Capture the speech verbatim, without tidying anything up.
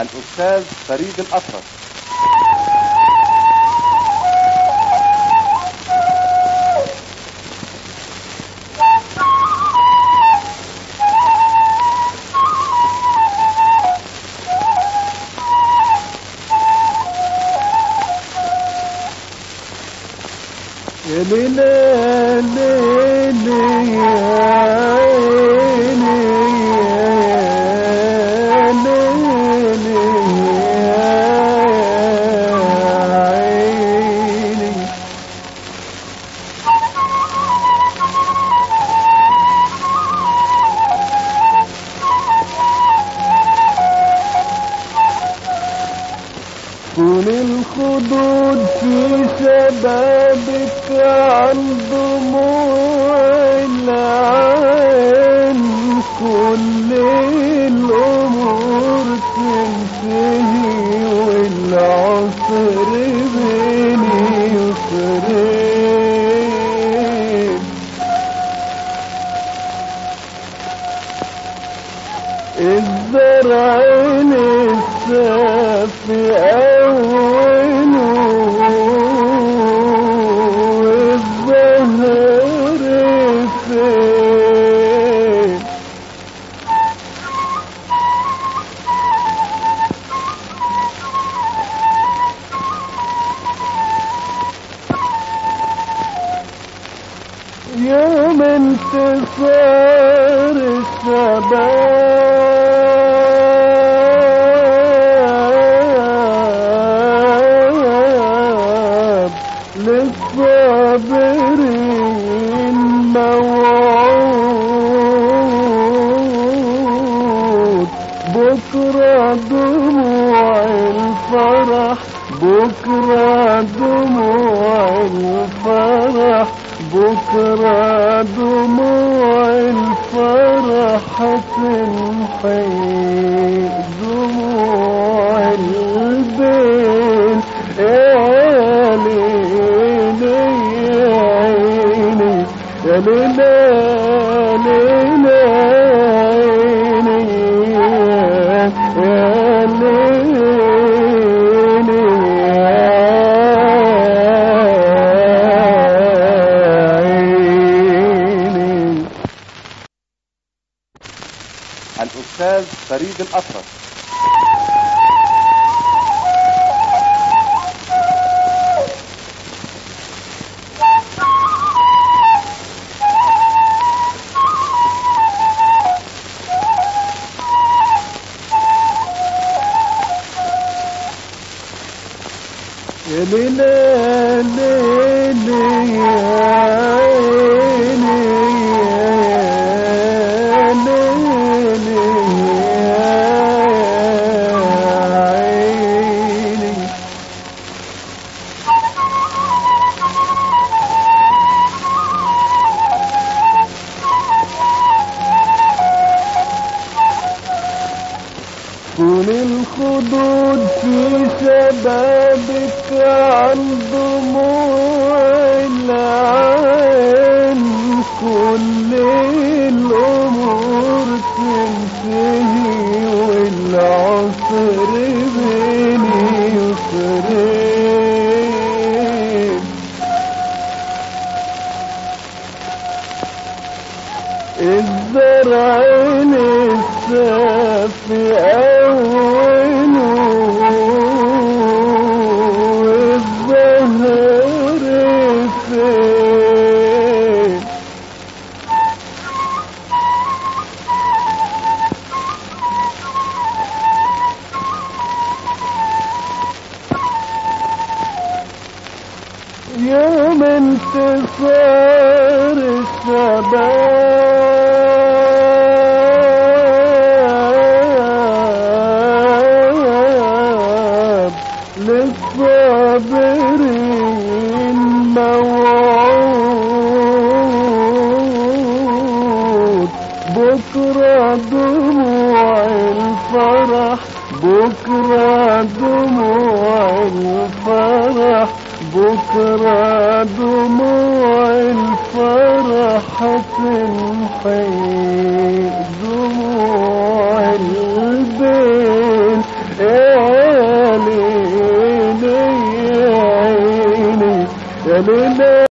الأستاذ فريد الأطرش. يا ليلى ليلى يا عيني يا ليلى يا عيني كل الخدود في شبابك عن دموع العين، كل الأمور تنتهي والعصر بين يسرين. الزرع الصافي يوم انتصار الشباب للصابرين موعود، بكرة دموع الفرح، بكرة دموع الفرح، بكرة دموع الفرح تمحي دموع البين. يا ليلي يا عيني يا ليلى ليلى عيني يا ليلي الأستاذ فريد الأطرش. يا ليلى ليلى يا عيني يا ليلى يا عيني كل الخدود في شبابك عن دموع العين، كل الأمور تنتهي والعصر بين يسرين. الزرع الصافي يوم انتصار الشباب للصابرين موعود، بكرة دموع الفرح، بكرة دموع الفرح، بكرة دموع الفرح تمحي دموع البين. يا ليلى